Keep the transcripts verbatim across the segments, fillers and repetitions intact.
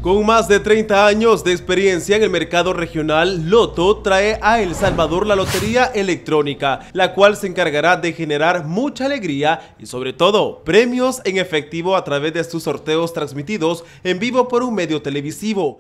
Con más de treinta años de experiencia en el mercado regional, Loto trae a El Salvador la lotería electrónica, la cual se encargará de generar mucha alegría y sobre todo premios en efectivo a través de sus sorteos transmitidos en vivo por un medio televisivo.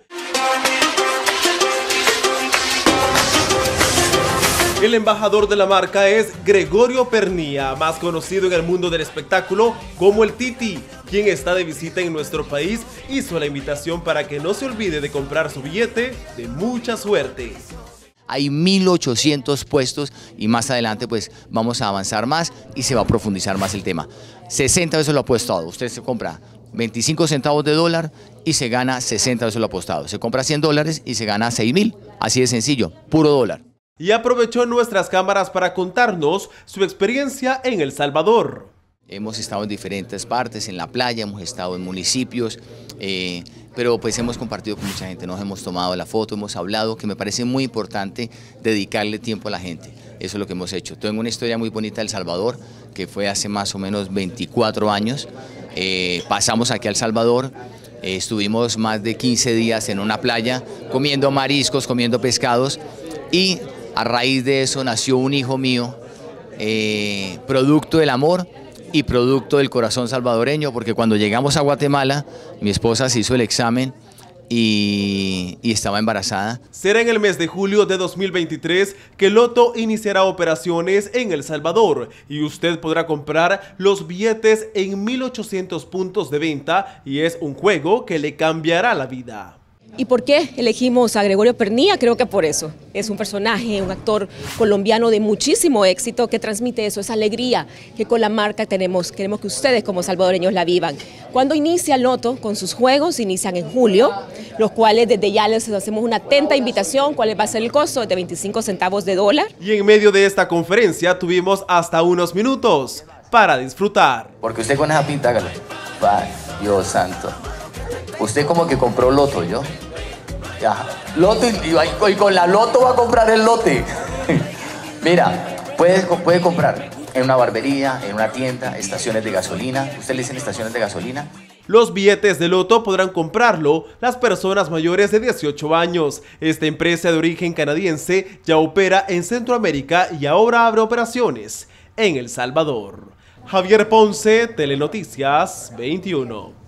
El embajador de la marca es Gregorio Pernía, más conocido en el mundo del espectáculo como el Titi, quien está de visita en nuestro país. Hizo la invitación para que no se olvide de comprar su billete de mucha suerte. Hay mil ochocientos puestos y más adelante pues vamos a avanzar más y se va a profundizar más el tema. sesenta veces lo apostado, usted se compra veinticinco centavos de dólar y se gana sesenta veces lo apostado. Se compra cien dólares y se gana seis mil, así de sencillo, puro dólar. Y aprovechó nuestras cámaras para contarnos su experiencia en El Salvador. Hemos estado en diferentes partes, en la playa, hemos estado en municipios, eh, pero pues hemos compartido con mucha gente, nos hemos tomado la foto, hemos hablado, que me parece muy importante dedicarle tiempo a la gente. Eso es lo que hemos hecho. Tengo una historia muy bonita de El Salvador, que fue hace más o menos veinticuatro años. Eh, pasamos aquí a El Salvador, eh, estuvimos más de quince días en una playa, comiendo mariscos, comiendo pescados, y a raíz de eso nació un hijo mío, eh, producto del amor y producto del corazón salvadoreño, porque cuando llegamos a Guatemala, mi esposa se hizo el examen y, y estaba embarazada. Será en el mes de julio de dos mil veintitrés que Loto iniciará operaciones en El Salvador y usted podrá comprar los billetes en mil ochocientos puntos de venta y es un juego que le cambiará la vida. ¿Y por qué elegimos a Gregorio Pernía? Creo que por eso. Es un personaje, un actor colombiano de muchísimo éxito que transmite eso, esa alegría que con la marca tenemos. Queremos que ustedes como salvadoreños la vivan. Cuando inicia Loto con sus juegos, inician en julio, los cuales desde ya les hacemos una atenta invitación. ¿Cuál va a ser el costo? De veinticinco centavos de dólar. Y en medio de esta conferencia tuvimos hasta unos minutos para disfrutar. Porque usted con esa pinta, hágalo. Ay, Dios santo. Usted como que compró Loto, ¿yo? Ya. Loto y, y con la Loto va a comprar el lote. Mira, puede, puede comprar en una barbería, en una tienda, estaciones de gasolina. ¿Usted le dicen estaciones de gasolina? Los billetes de Loto podrán comprarlo las personas mayores de dieciocho años. Esta empresa de origen canadiense ya opera en Centroamérica y ahora abre operaciones en El Salvador. Javier Ponce, Telenoticias veintiuno.